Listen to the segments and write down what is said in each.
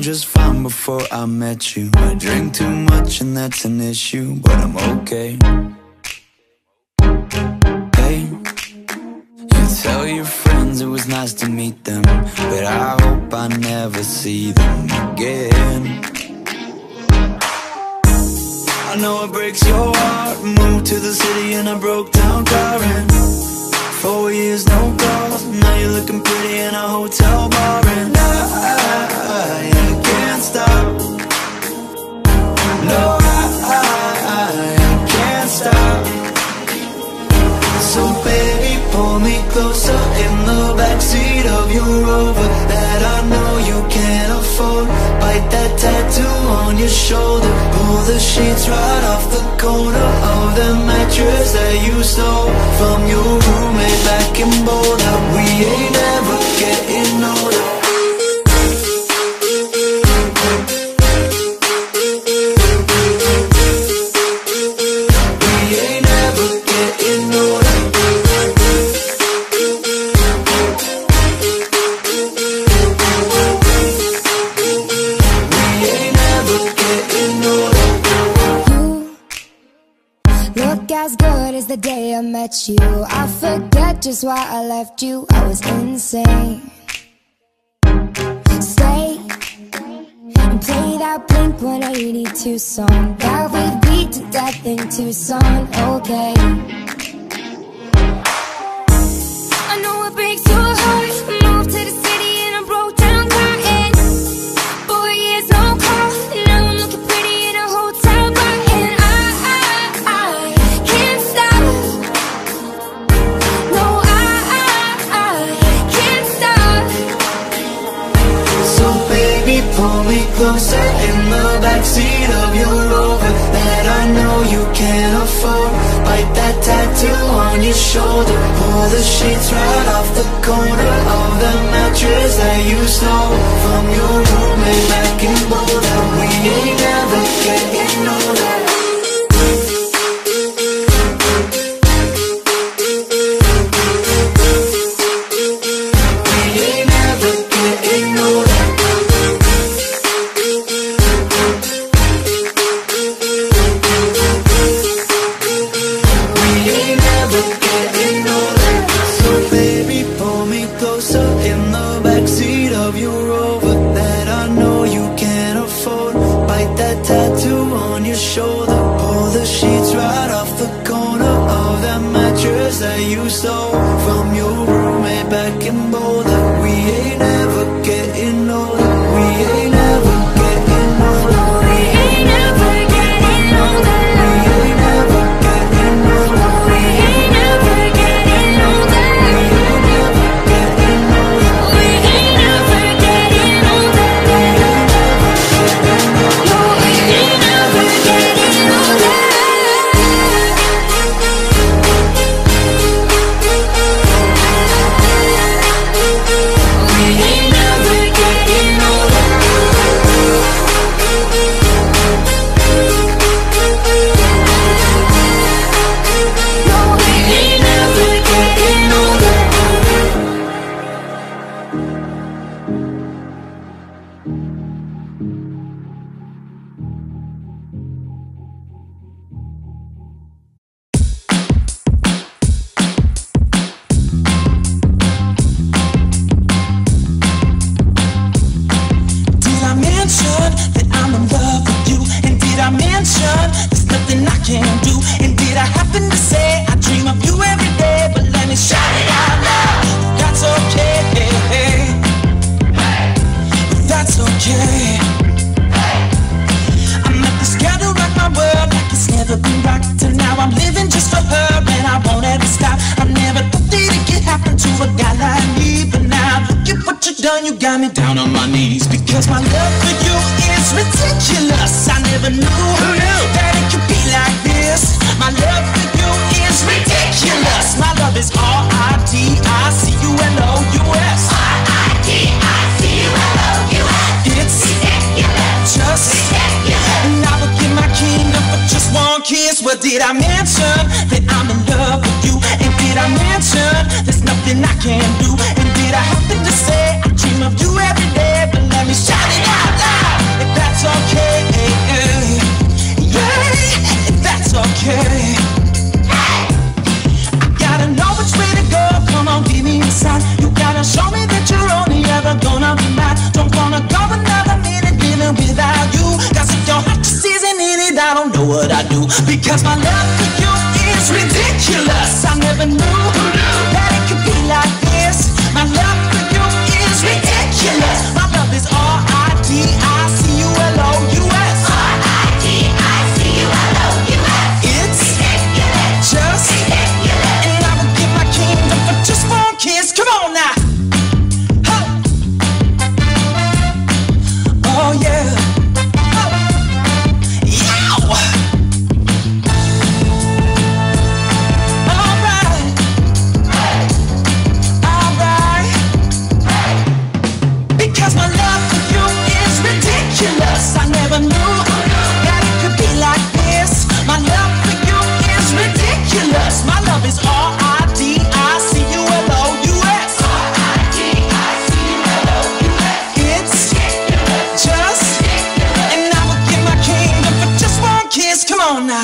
just fine before I met you. I drink too much and that's an issue, but I'm okay. Hey, you tell your friends it was nice to meet them, but I hope I never see them again. I know it breaks your heart. Moved to the city in a broke down car, and 4 years no calls. Now you're looking pretty in a hotel bar, and I can't stop. No, I can't stop. So baby, pull me closer in the backseat of your Rover that I know you can't afford. Bite that tattoo on your shoulder. Pull the sheets right off the corner of the mattress that you stole from your roommate back in Boulder. We ain't ever getting older. As good as the day I met you. I forget just why I left you. I was insane. Stay and play that Blink-182 song that we beat to death in Tucson. Okay, I know it breaks your heart. Moved to the city and I broke down car, and 4 years no call. Now I'm looking pretty in a hotel bar, and I can't stop. No, I can't stop. So baby, pull me closer in the backseat of your Rover that I know you can't afford. Bite that tattoo on your shoulder. Pull the sheets right off the corner of the mattress that you stole from your roommate back in Boulder. We ain't never getting older. That you stole from your roommate back in Boulder. We ain't ever getting older. We ain't ever getting older. We ain't ever getting older. We ain't ever getting older. We ain't ever getting older. We ain't ever getting older. We ain't ever getting older. No, we ain't ever getting older. You got me down on my knees because my love for you is ridiculous. I never knew that it could be like this. My love for you is ridiculous. My love is R-I-D-I-C-U-L-O-U-S. R-I-D-I-C-U-L-O-U-S. It's ridiculous. Just ridiculous. And I would give my kingdom for just one kiss. Well, did I mention that I'm in love with you? And did I mention there's nothing I can do? And did I happen to say I dream of you every day? But let me shout it out loud. If that's okay, yeah, if that's okay. Gotta know which way to go, come on, give me a sign. You gotta show me that you're only ever gonna be mine. Don't wanna go another minute living without you. Cause if your heart just isn't in it, I don't know what I do. Because my love for you is ridiculous. I never knew that it could be like this. My love for you is ridiculous. My love is R-I-D-I-C-U-L-O-U-S. R-I-D-I-C-U-L-O-U-S. It's ridiculous. Just ridiculous. And I would give my kingdom for just one kiss. Come on now. Huh. Oh yeah. Huh. Yow. Alright. Alright. Because my love for you is ridiculous. I never knew that it could be like this. My love for you is ridiculous. My love is R-I-D-I-C-U-L-O-U-S. R-I-D-I-C-U-L-O-U-S. It's just, and I would give my kingdom for just one kiss. Come on now.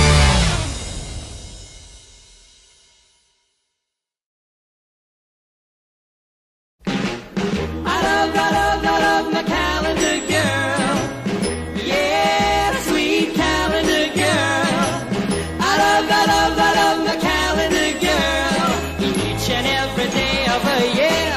I love my calendar girl. Yeah, the sweet calendar girl. I love my calendar girl. Each and every day of the year.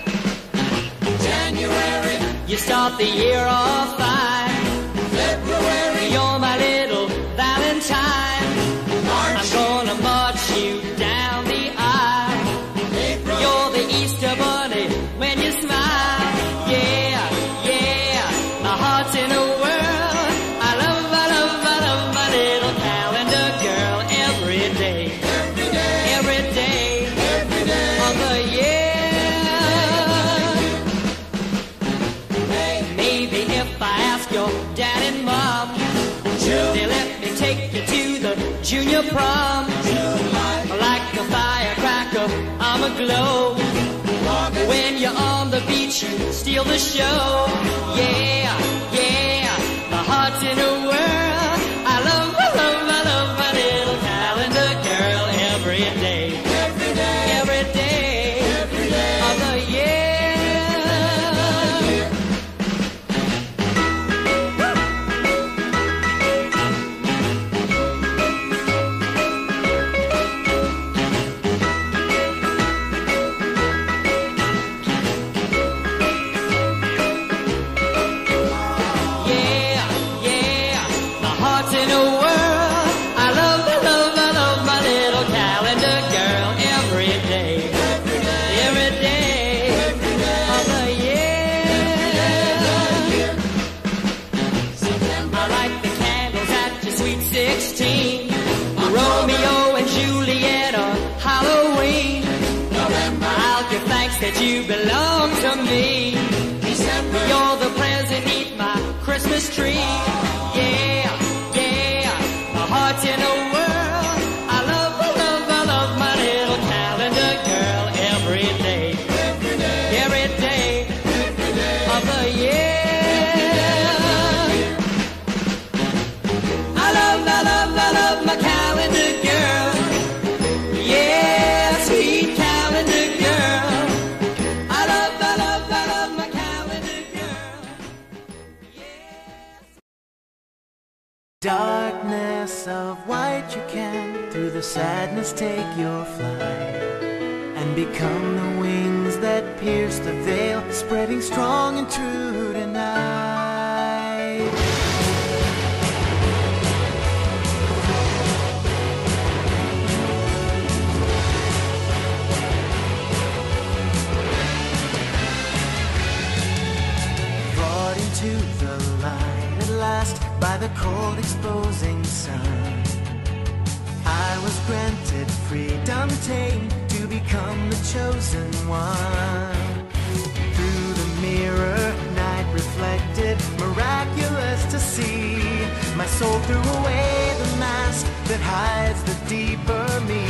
January, you start the year off fine. February, you're my little Valentine. March, I'm gonna march you down the aisle. April, you're the Easter bunny when you smile. Yeah, yeah, my heart's in a whirl. I love my little calendar girl every day. Every day of the year. Maybe if I ask your dad and mom, they let me take you to the junior prom. Like a firecracker, I'm aglow. When you're on the beach, you steal the show. Yeah, yeah, my heart's in a whirl. I love my little calendar girl every day. Every day of the year. Yeah, yeah, my heart's in a whirl. I love my little calendar girl every day. Every day of the year. I like the candles at your sweet 16. Romeo and Juliet on Halloween. I'll give thanks that you belong to me. You're the present beneath my Christmas tree. Yeah, yeah, my heart's in a whirl. I love my little calendar girl every day. Every day of the year. I love my calendar girl. Yeah, sweet calendar girl. I love my calendar girl. Yeah. Darkness of white, you can through the sadness take your flight and become the wings that pierce the veil, spreading strong and true tonight. Brought into the light at last by the cold exposing sun, I was granted freedom tamed to become the chosen one. Through the mirror, night reflected, miraculous to see. My soul threw away the mask that hides the deeper me.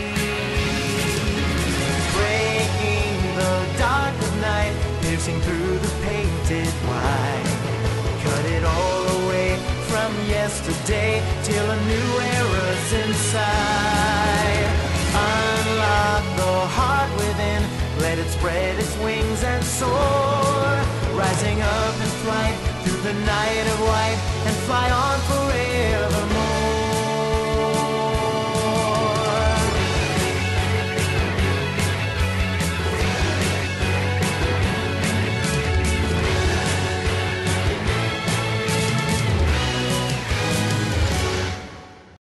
Breaking the dark of night, piercing through the painted wine. Cut it all away from yesterday till a new era's inside. Unlock the heart within, let it spread its wings and soar. Rising up in flight through the night of white and fly on forevermore.